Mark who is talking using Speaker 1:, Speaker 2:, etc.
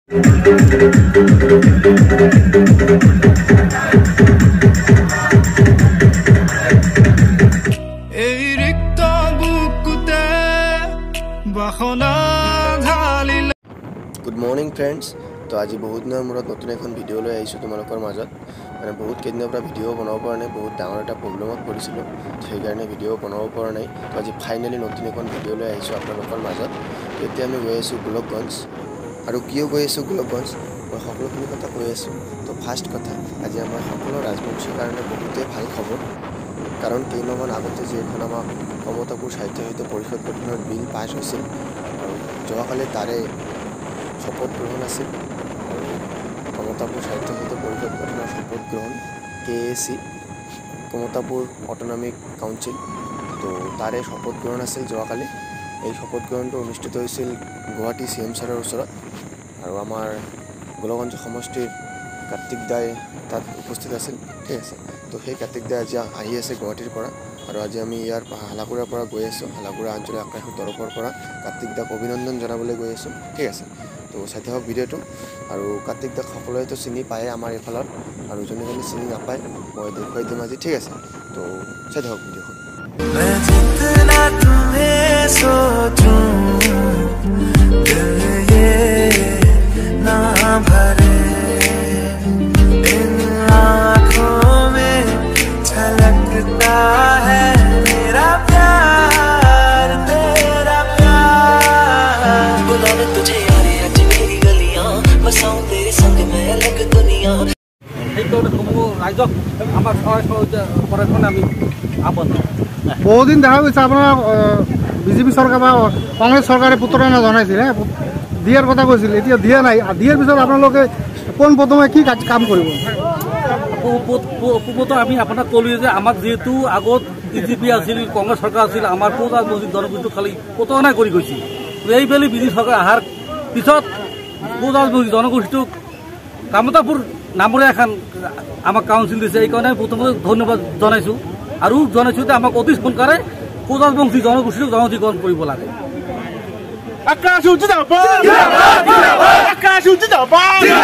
Speaker 1: Good morning friends. तो आज बहुत दिन मूर्त नतुन एन भिडिओ लै तुम्हारे मजत मैं बहुत कईदिन भिडिओ बनाब पारा नहीं, बहुत डाँगर एट प्रब्लेमत पड़िছিলোঁ, সেইকাৰণে भिडिओ बनाब पारा नहीं। तो आज फाइनली नतुन एन भिडिओ लै आपलोकर मजत। এতিয়া আমি गई आसो गोलकगंज और क्यों गई आसो गोलकगंज मैं सकलोखिनि कथा কৈ आसो। तो फार्स्ट कथा आज आम सकल राजबंशीर कारण बहुते भल खबर, कारण केइमाहमान आगते जी आम कमतापुर साहित्य साहित्य परिषद गठन बिल पास होइছিল और যোৱাকালি तारे शपथ ग्रहण आছিল और कमतापुर साहित्य साहित्य परिषद गठन शपथ ग्रहण KAC कमतापुर अटोनमिक काउन्सिल। तो तारे शपथ ग्रहण आছিল যোৱাকালি। এই शपथ ग्रहण अनुष्ठित হৈছিল गुवाहाटी CM ছাৰৰ ওচৰত और आमार गोलकगंज समष्टिर कार्तिक दाय तक उपस्थित आছিল। ठीक है, तो সেই कार्तिक दाय आज आহি আছে गुवाहाटीर পৰা और आज आम यार हालाकुरार পৰা गई आसो। हालाकुरा आंचलिक आकाश तरफर পৰা कार्तिक दाक अभिनंदन जनाबले गई आसो। ठीक है, तो चाই থাকক ভিডিঅ'টো। और कार्तिक दाक सकलोৱে तो चिनि पाए आमार एफाলৰ और जोने जोने चिनि नापाय मैं देखुৱাই दिम আজি। ठीक है, तो चाই থাকক ভিডিঅ'খন।
Speaker 2: मैं जितना तुम्हें सोचूं दिल ये ना भरे, इन आँखों में झलकता है मेरा प्यार, तेरा प्यार। बुलाने तुझे यारे आज मेरी गलियां, बसाऊं तेरे संग मैं अलग दुनिया।
Speaker 3: बहुदिन देखा गई अपना BJP सरकार कांग्रेस सरकार पुतराना जनाइছিল दियार कथा কৈছিল, এতিয়া দিয়া নাই। দিয়াৰ পিছত আপোনালোকে কোন প্ৰথমে কি কাম কৰিব?
Speaker 4: পূৰ্বতে আমি আপোনাক ক'লো যে আমাক যেহেতু আগত BJP আছিল, কংগ্ৰেছ চৰকাৰ আছিল, আমাৰ পূব ৰাজনৈতিক জনগোষ্ঠীটো খালি প্ৰতাৰণা কৰি গৈছিল। এইবেলি BJP চৰকাৰ অহাৰ পিছত পূব ৰাজনৈতিক জনগোষ্ঠীটোক কামতাপুৰ নামৰে এখন আমাক কাউন্সিল দিছে। এইকাৰণে প্ৰথমতে ধন্যবাদ জনাইছোঁ আৰু জনাইছোঁ যে আমাক অতি সোনকালে পূব ৰাজবংশী জনগোষ্ঠীটোক জনজাতিকৰণ কৰিব লাগে।
Speaker 3: আকাশ উজ্জ্বল